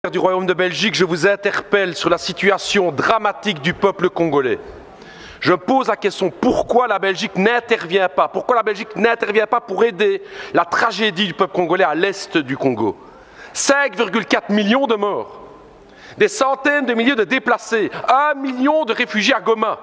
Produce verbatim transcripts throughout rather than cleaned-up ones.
Du Royaume de Belgique, je vous interpelle sur la situation dramatique du peuple congolais. Je pose la question, pourquoi la Belgique n'intervient pas? Pourquoi la Belgique n'intervient pas pour aider la tragédie du peuple congolais à l'est du Congo? cinq virgule quatre millions de morts, des centaines de milliers de déplacés, un million de réfugiés à Goma,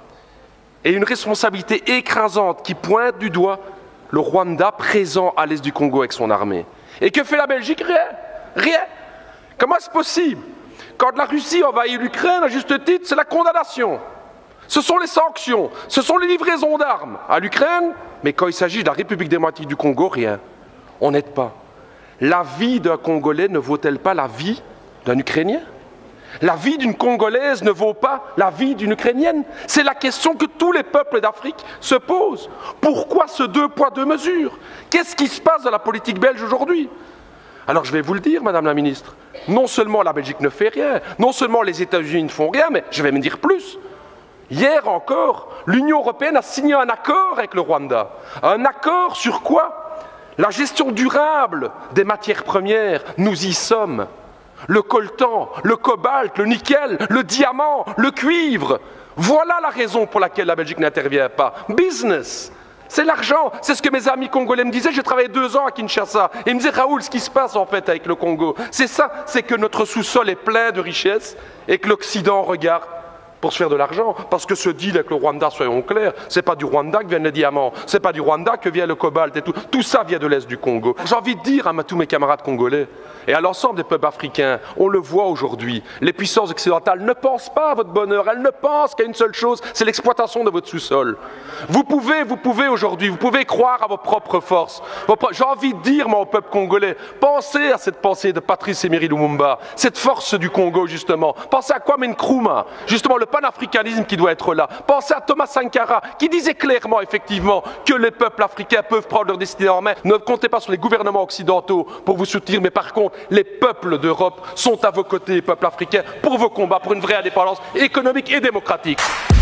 et une responsabilité écrasante qui pointe du doigt le Rwanda présent à l'est du Congo avec son armée. Et que fait la Belgique? Rien. Rien. Comment est-ce possible? Quand la Russie envahit l'Ukraine, à juste titre, c'est la condamnation. Ce sont les sanctions, ce sont les livraisons d'armes à l'Ukraine, mais quand il s'agit de la République démocratique du Congo, rien. On n'aide pas. La vie d'un Congolais ne vaut-elle pas la vie d'un Ukrainien? La vie d'une Congolaise ne vaut pas la vie d'une Ukrainienne? C'est la question que tous les peuples d'Afrique se posent. Pourquoi ce deux poids, deux mesures? Qu'est-ce qui se passe dans la politique belge aujourd'hui? Alors je vais vous le dire, Madame la Ministre, non seulement la Belgique ne fait rien, non seulement les États-Unis ne font rien, mais je vais me dire plus. Hier encore, l'Union européenne a signé un accord avec le Rwanda. Un accord sur quoi? La gestion durable des matières premières, nous y sommes. Le coltan, le cobalt, le nickel, le diamant, le cuivre. Voilà la raison pour laquelle la Belgique n'intervient pas. Business. C'est l'argent, c'est ce que mes amis congolais me disaient. J'ai travaillé deux ans à Kinshasa et ils me disaient, Raoul, ce qui se passe en fait avec le Congo, c'est ça, c'est que notre sous-sol est plein de richesses et que l'Occident regarde pour se faire de l'argent. Parce que ce deal avec le Rwanda, soyons clairs, c'est pas du Rwanda que viennent les diamants, c'est pas du Rwanda que vient le cobalt et tout. Tout ça vient de l'Est du Congo. J'ai envie de dire à tous mes camarades congolais et à l'ensemble des peuples africains, on le voit aujourd'hui, les puissances occidentales ne pensent pas à votre bonheur, elles ne pensent qu'à une seule chose, c'est l'exploitation de votre sous-sol. Vous pouvez, vous pouvez aujourd'hui, vous pouvez croire à vos propres forces. J'ai envie de dire, moi, au peuple congolais, pensez à cette pensée de Patrice Emery Lumumba, cette force du Congo, justement. Pensez à Kwame Nkrumah, justement, le panafricanisme qui doit être là. Pensez à Thomas Sankara, qui disait clairement, effectivement, que les peuples africains peuvent prendre leur destinée en main. Ne comptez pas sur les gouvernements occidentaux pour vous soutenir, mais par contre, les peuples d'Europe sont à vos côtés, les peuples africains, pour vos combats, pour une vraie indépendance économique et démocratique.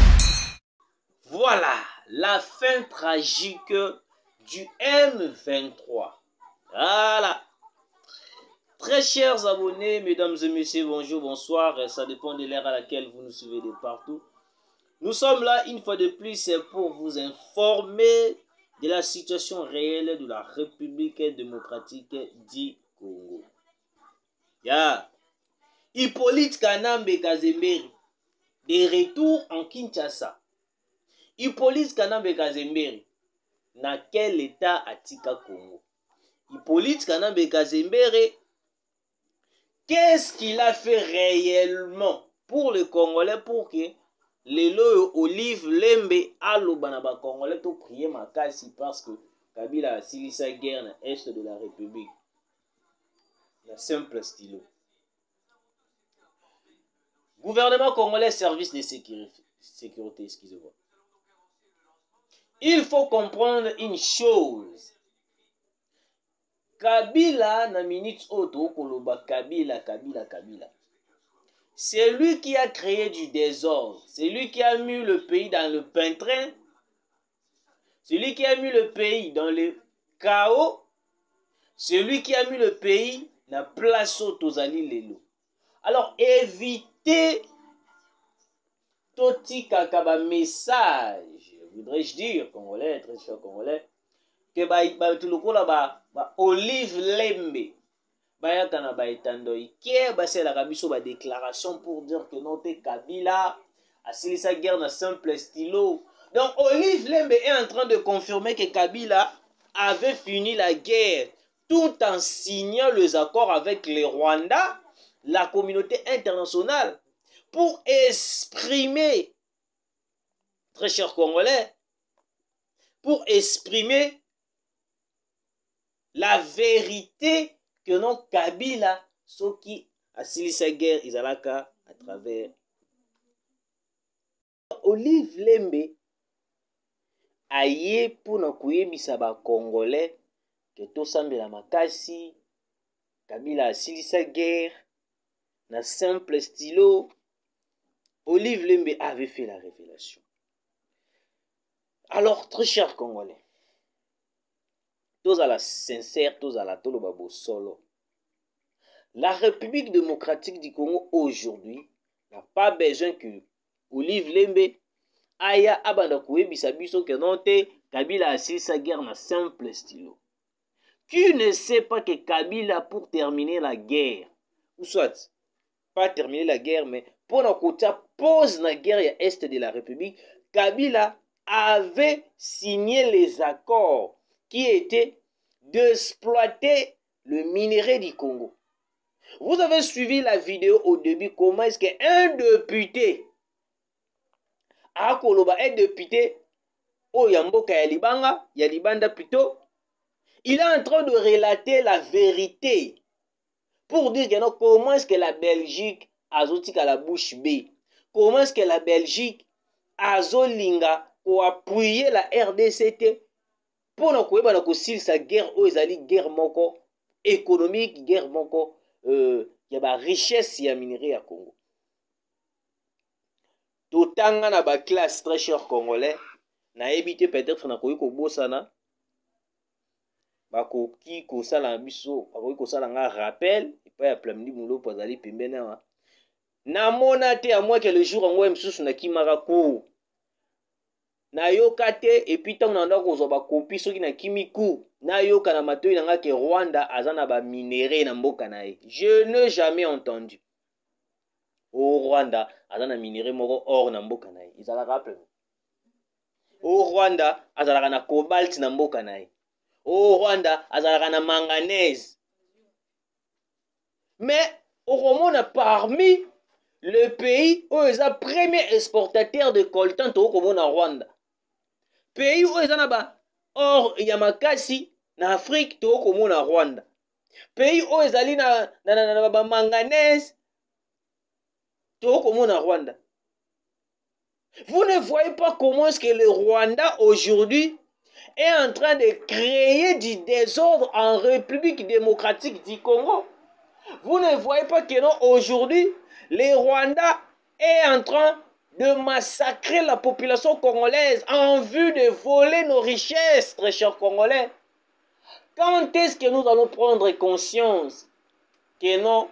Voilà la fin tragique du M vingt-trois. Voilà. Très chers abonnés, mesdames et messieurs, bonjour, bonsoir. Ça dépend de l'ère à laquelle vous nous suivez de partout. Nous sommes là une fois de plus pour vous informer de la situation réelle de la République démocratique du Congo. Ya Hippolyte Kanambe Kazemberi, de retour en Kinshasa. Hippolyte Kanambe Kazemberi, na quel état atika Congo? Hippolyte Kanambe Kazemberi, qu'est-ce qu'il a fait réellement pour le Congolais pour que les lois Olive Lembe aloba na ba Congolais to prier makasi parce que Kabila a silisa guerre na est de la République. La simple stylo. Gouvernement congolais, service de sécurité, sécurité excusez-moi. Il faut comprendre une chose. Kabila, na minute auto, koloba Kabila, Kabila, Kabila. C'est lui qui a créé du désordre. C'est lui qui a mis le pays dans le pétrin. C'est lui qui a mis le pays dans le chaos. C'est lui qui a mis le pays dans la place Tozali Lelo. Alors, évitez Toti Kakaba message, voudrais-je dire, Congolais, très cher Congolais, que ba tout le coup là ba ba Olive Lembe, ba yakana ba etando ike ba c'est la kabiso ba déclaration pour dire que notre Kabila a signé sa guerre dans simple stylo. Donc Olive Lembe est en train de confirmer que Kabila avait fini la guerre tout en signant les accords avec les Rwandais, la communauté internationale, pour exprimer, très chers Congolais, pour exprimer la vérité que non Kabila, ceux qui a signé sa guerre, ils allaient à travers. Olive Lembe aye pour na kuyebisa ba Congolais que to sambela makasi Kabila a signé sa guerre na simple stylo. Olive Lembe avait fait la révélation. Alors, très chers Congolais, tous à la sincère, tous à la tolo babo solo. La République démocratique du Congo aujourd'hui n'a pas besoin que Olive Lembe aya abanda koyebisa biso ke non te Kabila asilisa guerre na simple stylo. Qui ne sait pas que Kabila, pour terminer la guerre, ou soit pas terminer la guerre, mais pour la pause la guerre à est de la République, Kabila avait signé les accords qui étaient d'exploiter le minerai du Congo. Vous avez suivi la vidéo au début, comment est-ce qu'un député, Akoloba, un député, oh Yamboka Yalibanga, Yalibanda plutôt, il est en train de relater la vérité pour dire que non, comment est-ce que la Belgique a zotique à la bouche B, comment est-ce que la Belgique a zolinga pour appuyer la R D C T pour ne pas que sa guerre aux ali guerre moko économique, guerre moko euh, y a ba richesse ya minerai à Congo. Totanga na ba classe très cher congolais na évité peut-être na koyi ko bosana bakoki kosala biso bakoki kosala nga rappel epai ya plamdi mulopo azali pembeni awa namona te à moins que le jour yango mosusu nakimaka cour nayoka te epuis ntango na ndako kozwa bakopi soki nakimi cour nayoka na matoi na nga ke Rwanda aza na baminere na mboka na ye. Je n'ai jamais entendu o Rwanda aza na minere moko or na mboka na ye ezalaka rappel o Rwanda azalaka na cobalt na mboka na ye. Au Rwanda, azalaka na manganèse. Mais au Rwanda, parmi le pays où ils ont premier exportateur de coltan au na Rwanda. Pays où ils ont or yamakasi na Afrique au na Rwanda. Pays où ils ont na na na na ba manganèse au na Rwanda. Vous ne voyez pas comment est-ce que le Rwanda aujourd'hui est en train de créer du désordre en République démocratique du Congo. Vous ne voyez pas que non, aujourd'hui, le Rwanda est en train de massacrer la population congolaise en vue de voler nos richesses, très chers Congolais. Quand est-ce que nous allons prendre conscience que non,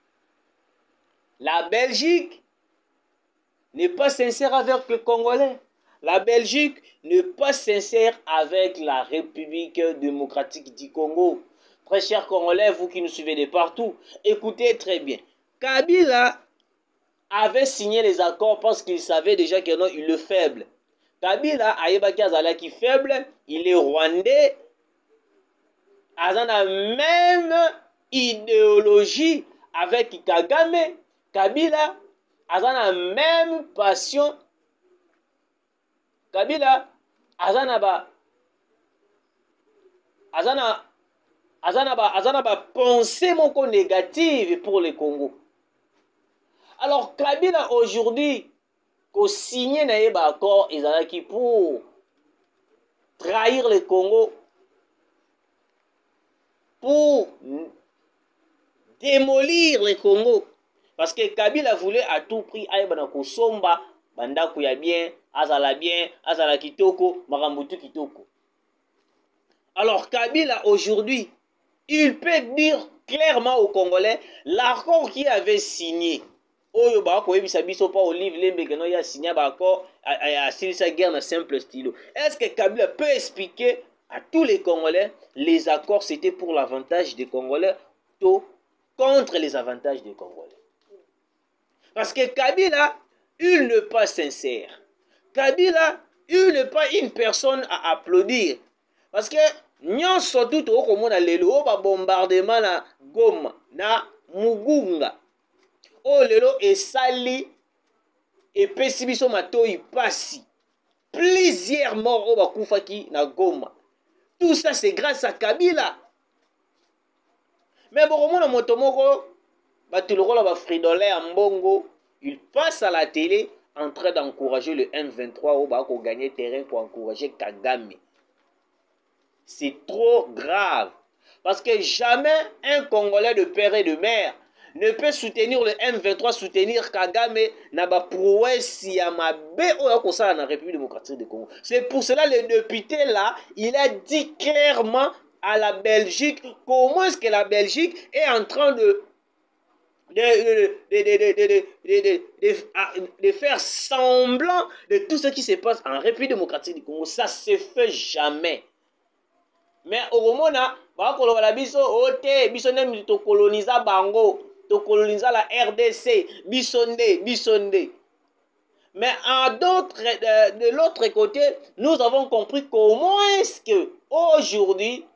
la Belgique n'est pas sincère avec le Congolais? La Belgique n'est pas sincère avec la République démocratique du Congo. Très chers Congolais, vous qui nous suivez de partout, écoutez très bien. Kabila avait signé les accords parce qu'il savait déjà que non, il est faible. Kabila ayebaki azalaki faible, il est rwandais, azana même idéologie avec Kagame. Kabila azana même passion. Kabila azana ba azana azana ba azana ba pensée moko négative pour le Congo. Alors Kabila aujourd'hui ko signé na yeba accord ezalaki pour trahir le Congo, pour démolir le Congo, parce que Kabila voulait à tout prix ayeba na kosomba bandako ya bien, azala bien, azala kitoko, marambutu kitoko. Alors Kabila aujourd'hui, il peut dire clairement aux Congolais l'accord qu'il avait signé. Oyo ba ko yebisa biso pa Olive Lembe que non ya signé ba accord a signé guerre na simple stylo. Est-ce que Kabila peut expliquer à tous les Congolais les accords c'était pour l'avantage des Congolais ou contre les avantages des Congolais? Parce que Kabila, il n'est pas sincère. Kabila, il n'est pas une personne à applaudir. Parce que nous sommes tous au Komona lelo ba bombardement na Goma, na Mugunga. Oh lelo et sali et pesibiso matoi passi. Plusieurs morts au bakufaki na Goma. Tout ça c'est grâce à Kabila. Mais bon, Komona motomoko batuloko la ba fridolé en Mbongo, il passe à la télé en train d'encourager le M vingt-trois au bas pour gagner terrain pour encourager Kagame. C'est trop grave. Parce que jamais un Congolais de père et de mère ne peut soutenir le M vingt-trois, soutenir Kagame, n'a pas prouesse Yamabe ou à la République démocratique du Congo. C'est pour cela le député là, il a dit clairement à la Belgique comment est-ce que la Belgique est en train de de, de, de, de, de, de, de, de, de faire semblant de tout ce qui se passe en République démocratique du Congo. Ça se fait jamais. Mais au moment là, bakoloba biso ote biso nem to colonisa bango, to colonisa la R D C, bisonde, bisonde. Mais en d'autres, de, de l'autre côté, nous avons compris comment est-ce que aujourd'hui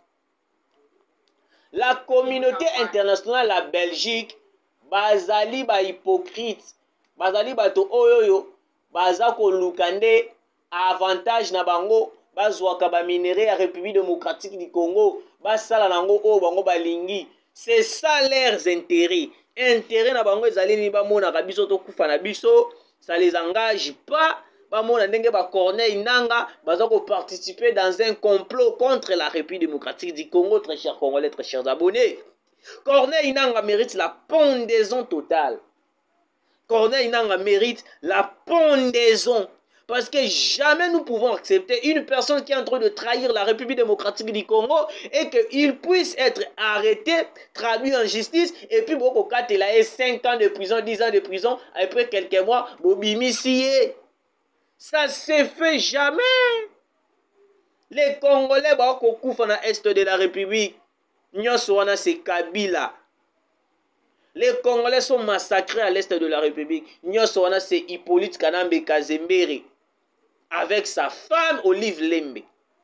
la communauté internationale, la Belgique, bazali ba hypocrite, bazali bato oyoyo, bazako lukande avantage na bango, bazwaka ba minéraux ya République démocratique du Congo, basala nango o bango balingi. C'est ça leurs intérêts. Intérêt na bango ezali ni ba mona ka biso to kufa na biso, ça les engage pas. Ba mona ndenge ba Corneille Nanga bazako participer dans un complot contre la République démocratique du Congo, très chers Congolais, très chers abonnés. Corneille Nanga mérite la pendaison totale. Corneille Nanga mérite la pendaison. Parce que jamais nous pouvons accepter une personne qui est en train de trahir la République démocratique du Congo et qu'il puisse être arrêté, traduit en justice, et puis Boko Kat, il a eu cinq ans de prison, dix ans de prison, après quelques mois, Bobimi Siye. Ça ne se fait jamais. Les Congolais, Boko Kouf en est de la République. Nyoswana, c'est Kabila. Les Congolais sont massacrés à l'est de la République. Nyoswana, c'est Hippolyte Kanambe Kazembere. Avec sa femme Olive Lembe.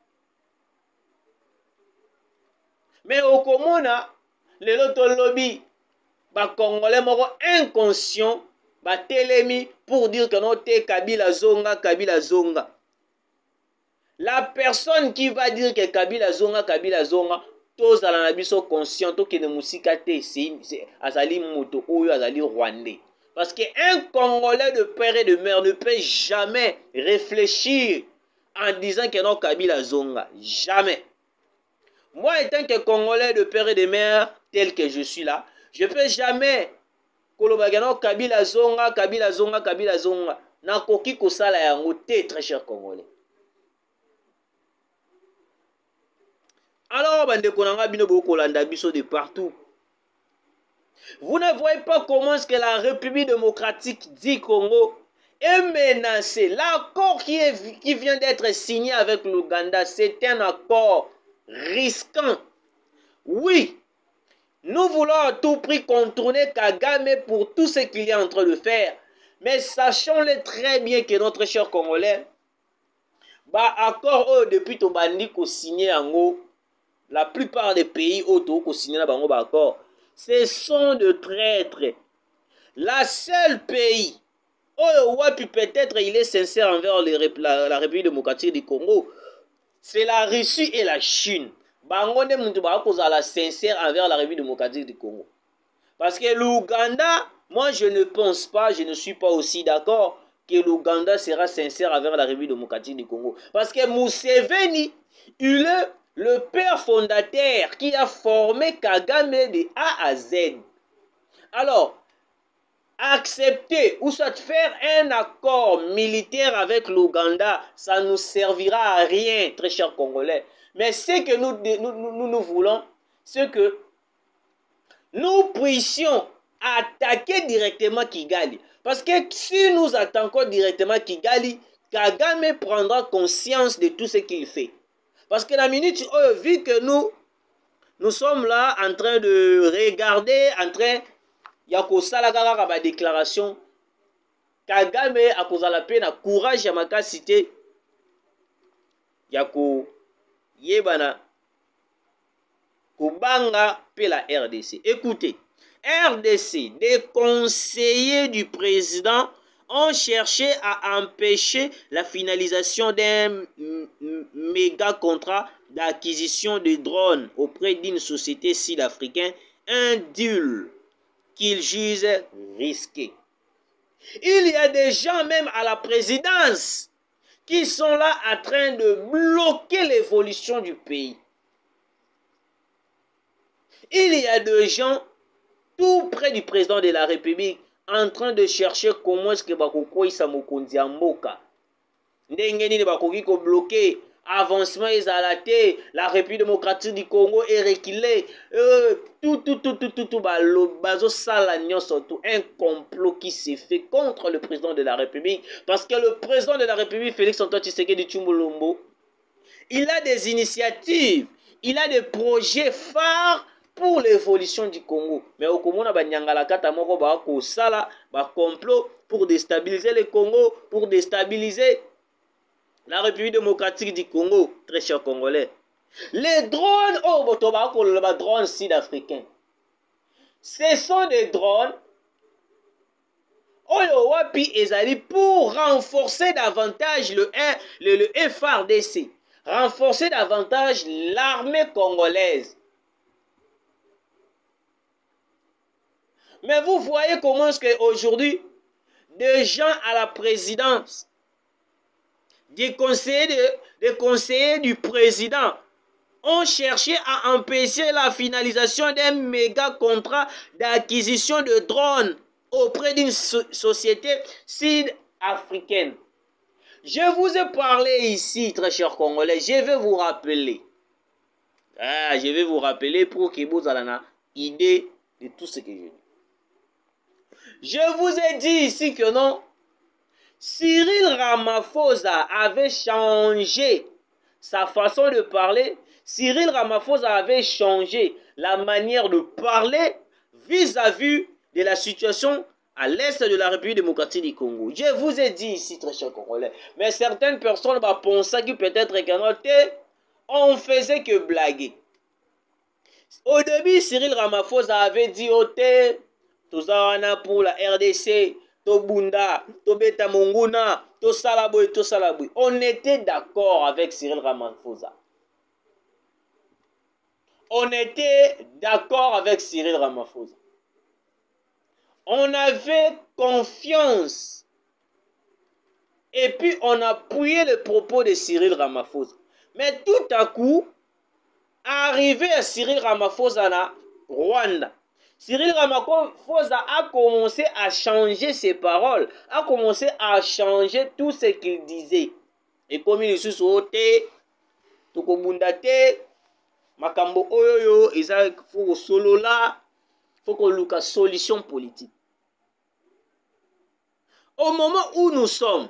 Mais au Komona, les autres lobby, les Congolais sont inconscients, ba telemi pour dire que non, t'es Kabila Zonga, Kabila Zonga. La personne qui va dire que Kabila Zonga, Kabila Zonga, tous à la nabiso conscient, tous qui ne musika te, c'est azali moto, ou azali rwandais. Parce qu'un Congolais de père et de mère ne peut jamais réfléchir en disant que non, Kabila Zonga. Jamais. Moi, étant que Congolais de père et de mère, tel que je suis là, je ne peux jamais kolobagano Kabila Zonga, Kabila Zonga, Kabila Zonga. Nakoki kosala yango te, très cher Congolais. Alors, bande konanga bino boko landa biso de partout. Vous ne voyez pas comment est-ce que la République démocratique du Congo est menacée. L'accord qui, qui vient d'être signé avec l'Ouganda, c'est un accord risquant. Oui, nous voulons à tout prix contourner Kagame pour tout ce qu'il est en train de faire. Mais sachons-le très bien que notre cher Congolais, bah accord eux depuis to bandi ko signé en haut, la plupart des pays auto ko signé na bango ba accord. Ce sont de traîtres. La seule pays, oh, ouais, puis peut-être il est sincère envers les, la, la République démocratique du Congo, c'est la Russie et la Chine. Bango ne muntu ba cause la sincère envers la République démocratique du Congo. Parce que l'Ouganda, moi je ne pense pas, je ne suis pas aussi d'accord que l'Ouganda sera sincère envers la République démocratique du Congo. Parce que Museveni, il est le père fondateur qui a formé Kagame de A à Z. Alors, accepter ou soit faire un accord militaire avec l'Ouganda, ça ne nous servira à rien, très chers Congolais. Mais ce que nous, nous, nous, nous voulons, c'est que nous puissions attaquer directement Kigali. Parce que si nous attaquons directement Kigali, Kagame prendra conscience de tout ce qu'il fait. Parce que la minute, oh, vu que nous, nous sommes là en train de regarder, en train, il y a que ça la déclaration, Kagame a causé la peine, courage à ma cité, il y a que Yebana, Kubanga, pe la R D C. Écoutez, R D C, des conseillers du président ont cherché à empêcher la finalisation d'un méga contrat d'acquisition de drones auprès d'une société sud-africaine, un deal qu'ils jugent risqué. Il y a des gens même à la présidence qui sont là en train de bloquer l'évolution du pays. Il y a des gens tout près du président de la République en train de chercher comment est-ce que Bakoko Isamokondi Mboka. Ndenge nini bakoki ko bloquer avancement ezalate, la République démocratique du Congo est reculée, euh, tout, tout, tout, tout, tout, tout, bazo sala nyonso, tout, un complot qui s'est fait contre le président de la République, parce que le président de la République, Félix Antoine Tshisekedi Tshilombo, il a des initiatives, il a des projets phares pour l'évolution du Congo. Mais au Congo, on a nyangala kata moko ba ko sala ba complot pour déstabiliser le Congo, pour déstabiliser la République démocratique du Congo, très chers Congolais. Les drones, oh, botoba ko le drones sud-africains. Ce sont des drones Oyo wapi ezali pour renforcer davantage le, le, le F R D C, renforcer davantage l'armée congolaise. Mais vous voyez comment est-ce qu'aujourd'hui, des gens à la présidence, des conseillers, de, des conseillers du président, ont cherché à empêcher la finalisation d'un méga contrat d'acquisition de drones auprès d'une so société sud-africaine. Je vous ai parlé ici, très chers Congolais, je vais vous rappeler. Ah, je vais vous rappeler pour que vous ayez une idée de tout ce que je dis. Je vous ai dit ici que non, Cyril Ramaphosa avait changé sa façon de parler. Cyril Ramaphosa avait changé la manière de parler vis-à-vis de la situation à l'est de la République démocratique du Congo. Je vous ai dit ici, très chers Congolais, mais certaines personnes vont penser que peut-être qu'on faisait que blaguer. Au début, Cyril Ramaphosa avait dit au thé, tout ça pour la R D C, to Bunda, to Beta Monguna, to Salaboy, to Salaboy. On était d'accord avec Cyril Ramaphosa. On était d'accord avec Cyril Ramaphosa. On avait confiance. Et puis on appuyait le propos de Cyril Ramaphosa. Mais tout à coup, arrivé à Cyril Ramaphosa na Rwanda, Cyril Ramaphosa a commencé à changer ses paroles, a commencé à changer tout ce qu'il disait. Et comme il est sur te, tokobundate, makambo oyoyo, il faut solo là, faut qu'on loue une solution politique. Au moment où nous sommes,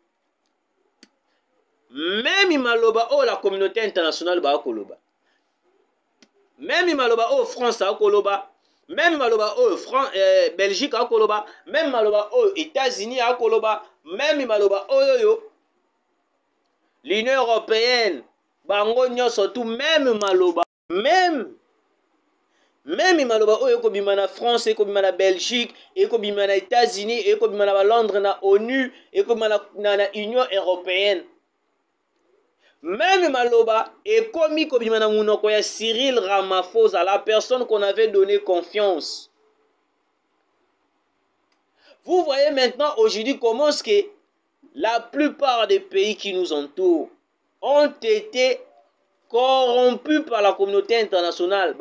même Imaloba, oh la communauté internationale ba koloba, même Imaloba, oh France a koloba, même Imaloba, oh France, euh, Belgique a koloba, même Imaloba, oh États-Unis a koloba, même Imaloba, oh yo yo, l'Union européenne, bango nyo surtout même Imaloba, même Même Imaloba oyo ekobima na France, ekobima na Belgique, ekobima na États-Unis, ekobima na Londres na ONU, ekobima na, na, na Union européenne. Même Imaloba ekomi kobima na munoko ya Cyril Ramaphosa, la personne qu'on avait donné confiance. Vous voyez maintenant aujourd'hui comment est-ce que la plupart des pays qui nous entourent ont été corrompu par la communauté internationale.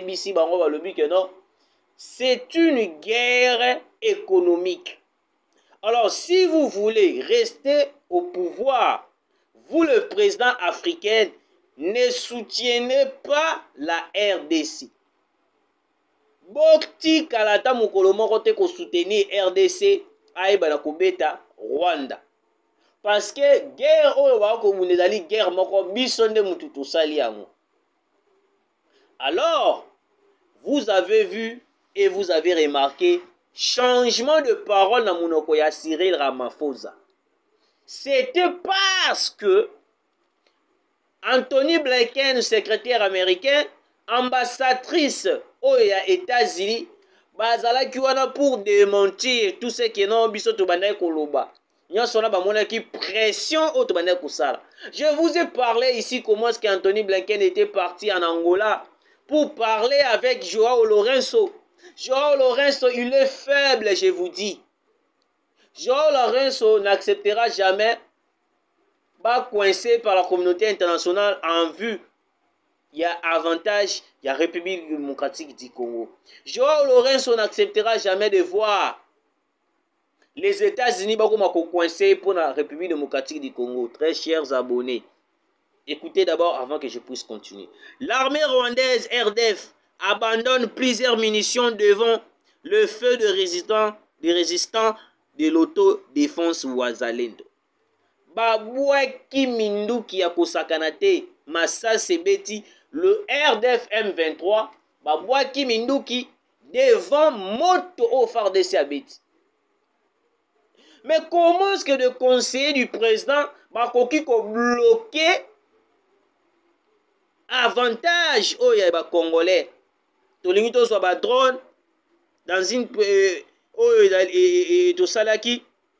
C'est une guerre économique. Alors, si vous voulez rester au pouvoir, vous, le président africain, ne soutiennez pas la R D C. Bokti kalata mukolo moko te ko soutenir R D C aiba na kobeta Rwanda. Parce que guerre oyo ba ko munezali guerre moko biso nde mutu tosali yango. Alors, vous avez vu et vous avez remarqué changement de parole na munoko ya Cyril Ramaphosa. C'était parce que Anthony Blinken, secrétaire américain, ambassadrice aux États-Unis, bazalaki wana pour démentir tout ce que non biso to bandai koloba. Pression. Je vous ai parlé ici comment est-ce qu'Anthony Blinken était parti en Angola pour parler avec Joao Lourenço. Joao Lourenço, il est faible, je vous dis. Joao Lourenço n'acceptera jamais pas coincé par la communauté internationale en vue. Il y a avantage, il y a République démocratique du Congo. Joao Lourenço n'acceptera jamais de voir les États-Unis sont coincés pour la République démocratique du Congo. Très chers abonnés, Écoutez d'abord avant que je puisse continuer. L'armée rwandaise R D F abandonne plusieurs munitions devant le feu de résistants, des résistants de l'autodéfense Wazalendo. Babouaki Minduki ya kosakana te Masase Beti, le R D F M vingt-trois, Babouaki Minduki devant moto au F A R D C Abeti. Mais comment est-ce que le conseiller du président Bakoki ko bloqué avantage oh ya ba congolais tolingi to so ba drone dans une oh et to salaki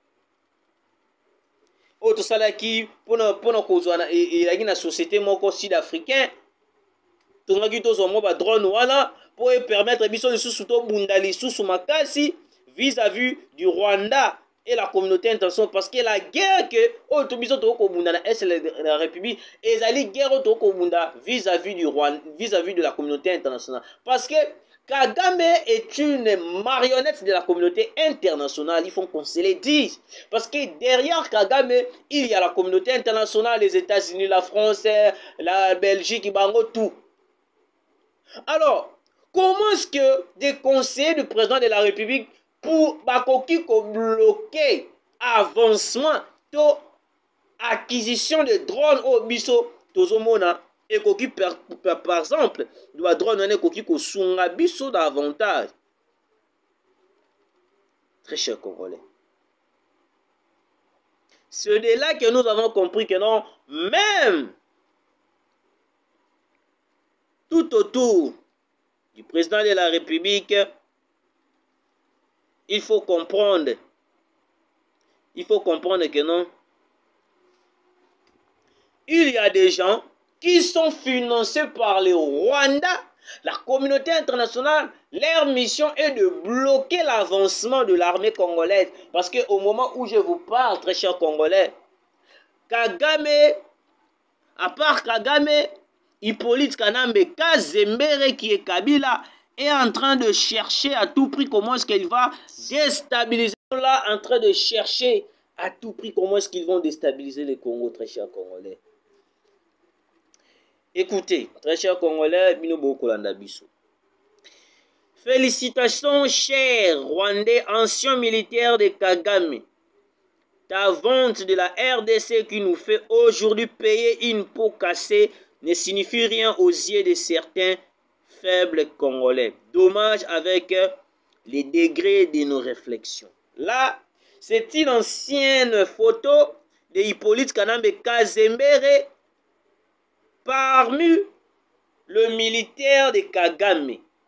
oh to salaki pour pour kozwa na et la société moko sud-africain tongaki to so mo ba drone wala pour permettre biso lisusu to bunda lisusu makasi vis-à-vis du Rwanda et la communauté internationale, parce que la guerre que oh to biso to ko bunda na est la République et la guerre to ko bunda vis-à-vis du Rwanda, vis-à-vis de la communauté internationale, parce que Kagame est une marionnette de la communauté internationale, il faut qu'on se le dise, parce que derrière Kagame il y a la communauté internationale, les États-Unis, la France, la Belgique, bango tout. Alors comment est-ce que des conseillers du président de la République pour bakoki ko bloquer avancement to acquisition de drones au biso tozomona et koki par, par, par exemple doit drone ne koki ko sunga biso davantage. Très cher Congolais, c'est de là que nous avons compris que non, même tout autour du président de la République, il faut comprendre, il faut comprendre que non, il y a des gens qui sont financés par le Rwanda, la communauté internationale. Leur mission est de bloquer l'avancement de l'armée congolaise. Parce qu'au moment où je vous parle, très chers Congolais, Kagame, à part Kagame, Hippolyte Kanambe Kazembere qui est Kabila, est en train de chercher à tout prix comment est-ce qu'il va déstabiliser. Là, en train de chercher à tout prix comment est-ce qu'ils vont déstabiliser le Congo, très chers Congolais. Écoutez, très chers Congolais, Binobo Kolanda Biso. Félicitations, chers Rwandais, anciens militaires de Kagame. Ta vente de la R D C qui nous fait aujourd'hui payer une peau cassée ne signifie rien aux yeux de certains faibles Congolais. Dommage avec les degrés de nos réflexions. Là, c'est une ancienne photo de Hippolyte Kanambe Kazembere parmi le militaire de Kagame.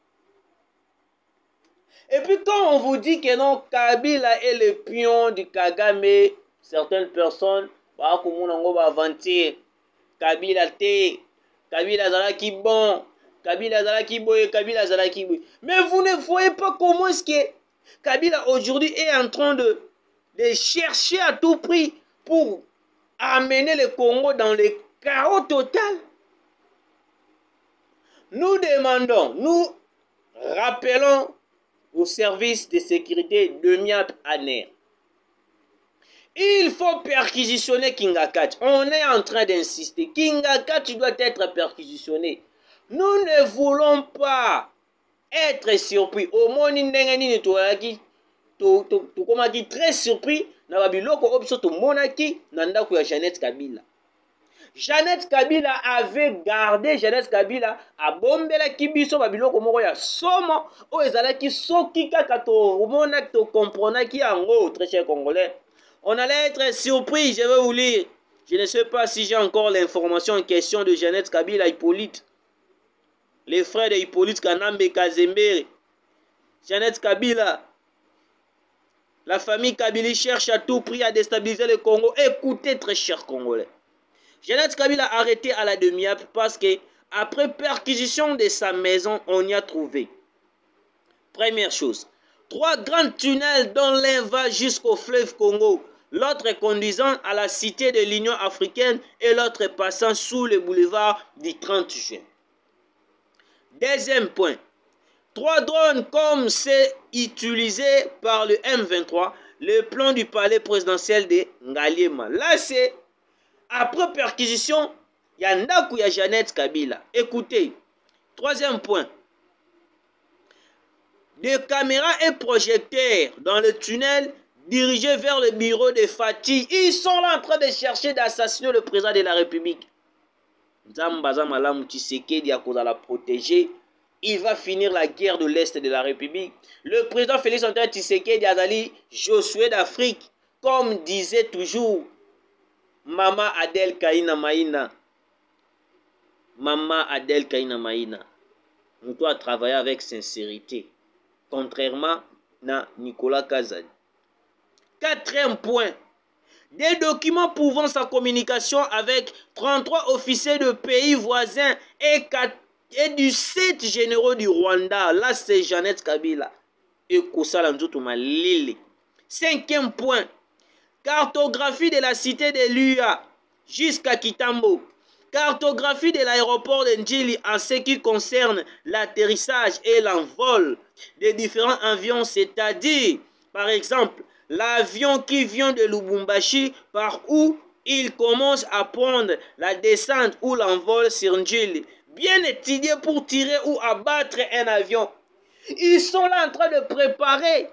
Et puis quand on vous dit que non, Kabila est le pion du Kagame, certaines personnes, bah, comme on va vanter, Kabila te, Kabila zalaki bon, Kabila zalaki boy, Kabila zalaki boy. Mais vous ne voyez pas comment est-ce que Kabila aujourd'hui est en train de, de chercher à tout prix pour amener le Congo dans le chaos total. Nous demandons, nous rappelons au service de sécurité de Miat Aner. Il faut perquisitionner Kingakat. On est en train d'insister. Kingakat doit être perquisitionné. Nous ne voulons pas être surpris. Au moins, nous sommes très surpris. Nous sommes Jeannette Kabila. Jeannette Kabila avait gardé Jeannette Kabila à Bombela Kibiso Babiloko moko ya somo o ezalaki soki kaka to mona to comprendre ki ango. Très cher Congolais, on allait être surpris. Je vais vous lire, je ne sais pas si j'ai encore l'information en question de Jeannette Kabila Hippolyte, les frères de Hippolyte Kanambe Kazembere. Jeannette Kabila, la famille Kabila cherche à tout prix à déstabiliser le Congo. Écoutez, très cher Congolais, Jeannette Kabila a arrêté à la demi-heure parce que après perquisition de sa maison, on y a trouvé. Première chose, trois grands tunnels dont l'un va jusqu'au fleuve Congo, l'autre conduisant à la cité de l'Union africaine et l'autre passant sous le boulevard du trente juin. Deuxième point, trois drones comme ceux utilisés par le M vingt-trois, le plan du palais présidentiel de Ngaliema. Là, c'est après perquisition, ya ndaku ya Jeannette Kabila. Écoutez, troisième point. Des caméras et projecteurs dans le tunnel dirigés vers le bureau de Fati. Ils sont là en train de chercher d'assassiner le président de la République. Nzambaza Malamu Tshisekedi à cause de la protéger. Il va finir la guerre de l'Est de la République. Le président Félix Antoine Tshisekedi Azali, Josué d'Afrique, comme disait toujours Maman Adel Kaina Maïna. Maman Adel Kaina Maïna. Nous doit travailler avec sincérité. Contrairement à Nicolas Kazadi. Quatrième point. Des documents prouvant sa communication avec trente-trois officiers de pays voisins et, et du sept généraux du Rwanda. Là, c'est Jeannette Kabila. Et Kosala Nzotuma Lili. Cinquième point. Cartographie de la cité de Luya jusqu'à Kitambo. Cartographie de l'aéroport de Ndjili en ce qui concerne l'atterrissage et l'envol des différents avions, c'est-à-dire, par exemple, l'avion qui vient de Lubumbashi, par où il commence à prendre la descente ou l'envol sur Ndjili. Bien étudié pour tirer ou abattre un avion. Ils sont là en train de préparer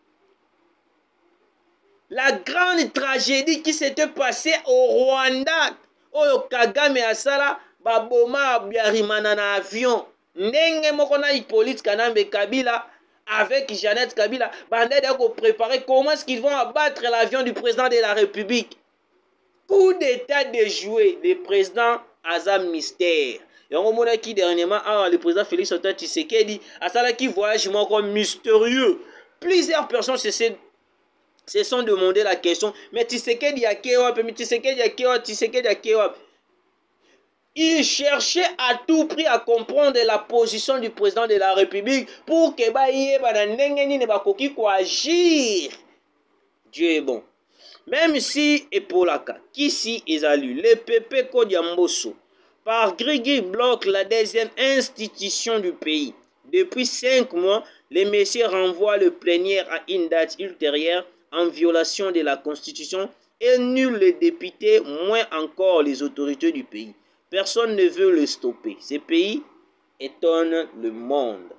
la grande tragédie qui s'était passée au Rwanda. Oyo Kagame asala baboma abiarimana na avion. Ndenge moko na Hippolyte Kanambe Kabila avec Jeannette Kabila bandé de préparer comment est-ce qu'ils vont abattre l'avion du président de la République. Coup d'état déjoué du président Azam Mystère. Yango mona qui dernièrement ah, le président Félix Antoine Tshisekedi asala qui voyage moko mystérieux. Plusieurs personnes se sont se sont demandé la question, mais Tshisekedi a Kewap, mais Tshisekedi a Kewap, Tshisekedi a Kewap. Il cherchait à tout prix à comprendre la position du président de la République pour que Baye Bananengeni ne bakoki ko agir. Dieu est bon. Même si Epolaka, qui si ésalu, le P P Kodiamboso, par Grigui bloque la deuxième institution du pays. Depuis cinq mois, les messieurs renvoient le plénière à une date ultérieure en violation de la Constitution et nul les députés, moins encore les autorités du pays. Personne ne veut le stopper. Ce pays étonne le monde.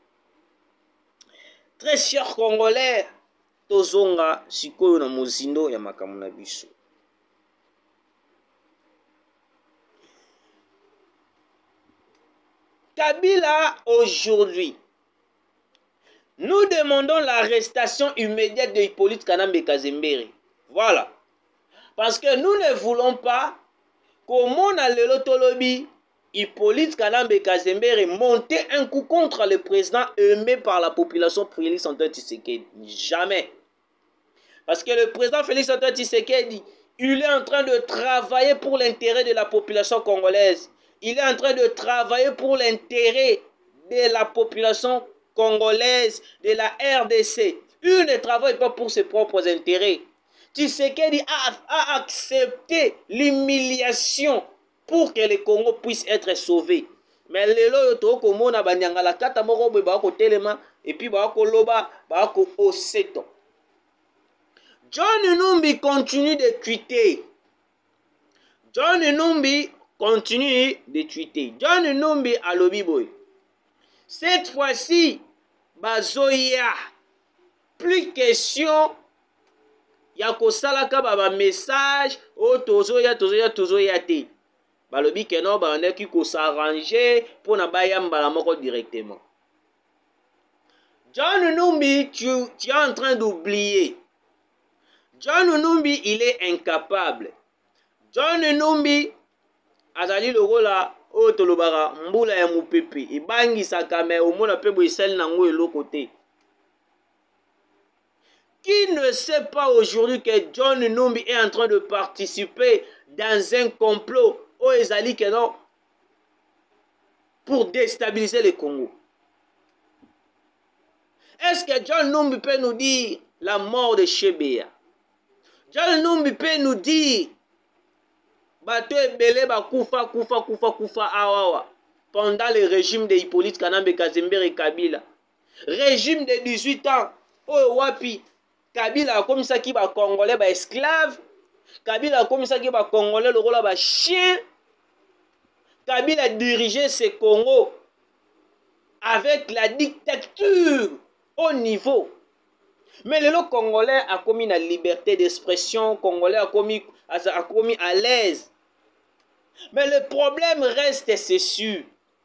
Très chers Congolais, tozonga sikoyo na mozindo ya makambo na biso. Kabila aujourd'hui. Nous demandons l'arrestation immédiate de Hippolyte Kanambe Kazembere. Voilà. Parce que nous ne voulons pas comment le lotolobi Hippolyte Kanambe Kazembere monter un coup contre le président aimé par la population Félix Antoine Tshisekedi. Jamais. Parce que le président Félix Antoine Tshisekedi, il est en train de travailler pour l'intérêt de la population congolaise. Il est en train de travailler pour l'intérêt de la population congolaise, de la R D C. Il ne travaille pas pour ses propres intérêts. Tshisekedi a, a accepté l'humiliation pour que le Congo puisse être sauvé. Mais le loto comme na banyanga la kata moko be ba ko telema et puis ba ko loba ba ko oseto. John Numbi continue de tweeter. John Numbi continue de tweeter. John Numbi a lobby boy. Cette fois-ci, bazoya, plus question, ya kosalaka baba message, o tozoya, tozoya, tozoya te. Balobi keno bande ki ko s'arranger pour na bayamba la moko directement. John Numbi, tu, tu es en train d'oublier. John Numbi, il est incapable. John Numbi, azali logo la o tolobara mbula ya mupepe ibangi sakame omona pe boisel nango eloko te. Qui ne sait pas aujourd'hui que John Numbi est en train de participer dans un complot au ezali que non pour déstabiliser le Congo? Est-ce que John Numbi peut nous dire la mort de Chebea? John Numbi peut nous dire bato ebele ba kufa kufa kufa kufa awawa pendant le régime de Hippolyte Kanambe Kazembere Kabila. Régime de dix-huit ans. Oh wapi Kabila comme ça qui ba congolais ba esclave. Kabila comme ça qui ba congolais le rôle ba chien. Kabila dirigeait ce Congo avec la dictature au niveau. Mais le Congolais a commis la liberté d'expression, Congolais a commis, a commis à l'aise. Mais le problème reste, c'est sûr.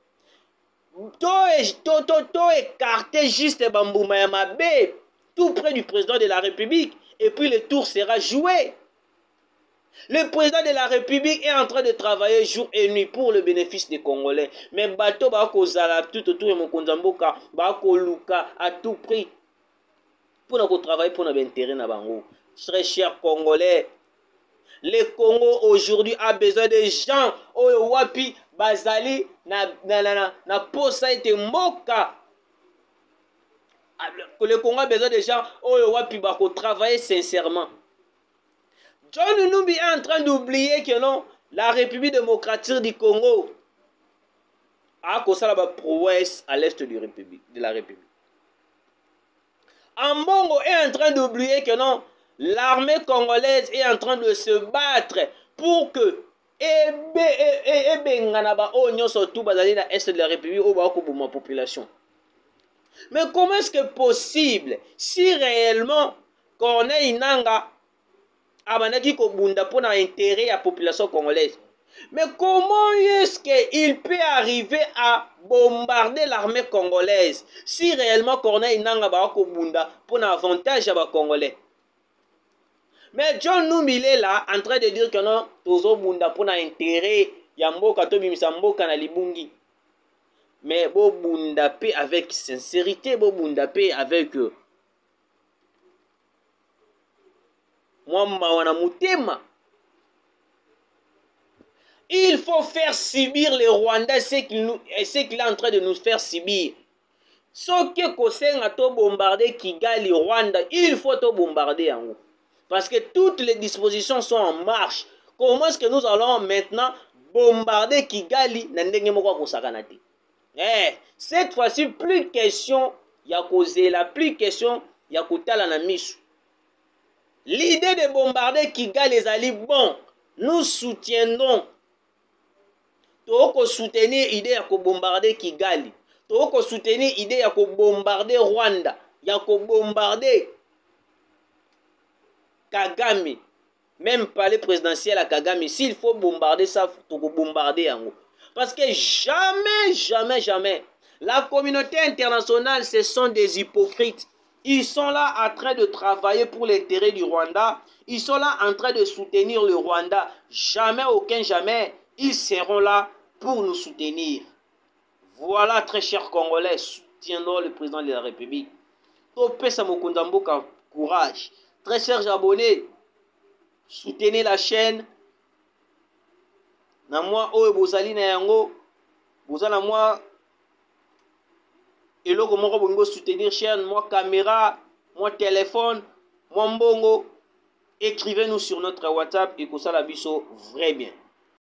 Tout écarté juste Bambouma Yamabe, tout près du président de la République, et puis le tour sera joué. Le président de la République est en train de travailler jour et nuit pour le bénéfice des Congolais. Mais bateau bako zala tout autour de mon konzamboka, bako luka à tout prix. Pour nous travailler pour notre intérêt na bango. Très chers Congolais, le Congo aujourd'hui a besoin de gens oyo wapi bazali na na na na posa ete moka. Le Congo a besoin de gens oyo wapi bako travailler sincèrement. John Numbi est en train d'oublier que non, la République démocratique du Congo a causé la prouesse à l'est de la République. Ambongo est en train d'oublier que non, l'armée congolaise est en train de se battre pour que surtout dans l'est de la République ou pour ma population. Mais comment est-ce que possible si réellement Corneille Nangaa Abanaki Kobunda pour l'intérêt de la population congolaise? Mais comment est-ce qu'il peut arriver à bombarder l'armée congolaise si réellement Corneille Nangaa ba Kobunda pour l'avantage à Congolais? Mais John Numbi est là en train de dire que non, Tozo Bunda pour l'intérêt Yamboka Tobimisa Mboka na Libungi. Mais bo Bunda pe avec sincérité, bo Bunda pe avec eux. Il faut faire subir les Rwandais ce qu'il qu est en train de nous faire subir. Ce que Kosen a tout bombardé Kigali, Rwanda, il faut tout bombarder en haut. Parce que toutes les dispositions sont en marche. Comment est-ce que nous allons maintenant bombarder Kigali? Eh, cette fois-ci, plus question, il y a causé la plus question, il y a causé la misu. L'idée de bombarder Kigali les alliés, bon, nous soutiendrons. Toko soutenir l'idée de bombarder Kigali. Toko soutenir l'idée de bombarder Rwanda. Il y a bombarder Kagame. Même palais présidentiel à Kagame. S'il faut bombarder ça, il faut bombarder en haut. Parce que jamais, jamais, jamais, la communauté internationale, ce sont des hypocrites. Ils sont là en train de travailler pour l'intérêt du Rwanda. Ils sont là en train de soutenir le Rwanda. Jamais, aucun jamais, ils seront là pour nous soutenir. Voilà, très chers Congolais, soutiendront le président de la République. Topé Samokonda Mboka, courage. Très chers abonnés, soutenez la chaîne. Na moi, oyo bozali na yango, bozala moi. Et là, comment on peut soutenir chaîne, moi caméra, moi téléphone, moi mbongo, écrivez-nous sur notre WhatsApp et que ça la biso vrai bien.